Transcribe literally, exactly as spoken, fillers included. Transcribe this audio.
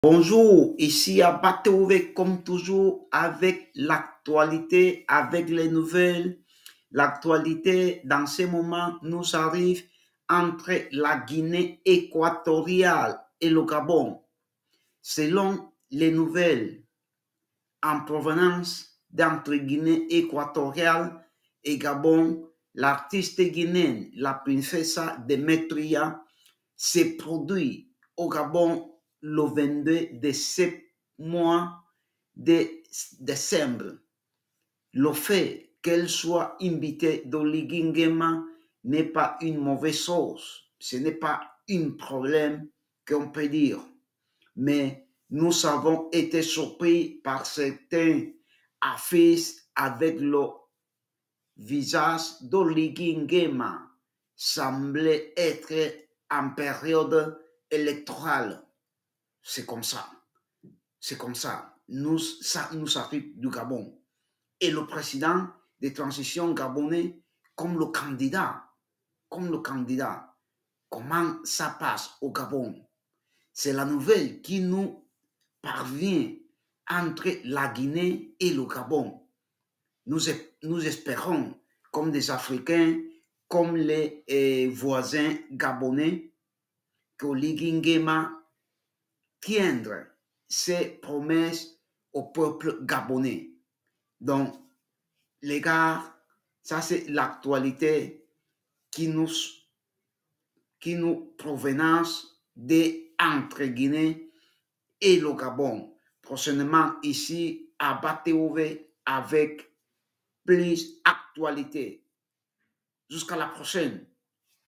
Bonjour, ici à Bateauve, comme toujours, avec l'actualité, avec les nouvelles. L'actualité, dans ce moment, nous arrive entre la Guinée équatoriale et le Gabon. Selon les nouvelles en provenance d'entre Guinée équatoriale et Gabon, l'artiste guinéenne, la princesse Demetria, s'est produit au Gabon le vingt-deux de ce mois de décembre. Le fait qu'elle soit invitée dans l'Iguingema n'est pas une mauvaise chose. Ce n'est pas un problème qu'on peut dire. Mais nous avons été surpris par certains affiches avec le visage d'Oligingema semblait être en période électorale. C'est comme ça. C'est comme ça. Nous, ça nous arrive du Gabon. Et le président de transition gabonais comme le candidat, comme le candidat. Comment ça passe au Gabon? C'est la nouvelle qui nous parvient entre la Guinée et le Gabon. Nous, nous espérons, comme des Africains, comme les eh, voisins gabonais, que l'Iguingema tiendra ses promesses au peuple gabonais. Donc, les gars, ça c'est l'actualité qui nous, qui nous provenance de entre Guinée et le Gabon. Prochainement ici à Bateauve avec plus d'actualité. Jusqu'à la prochaine.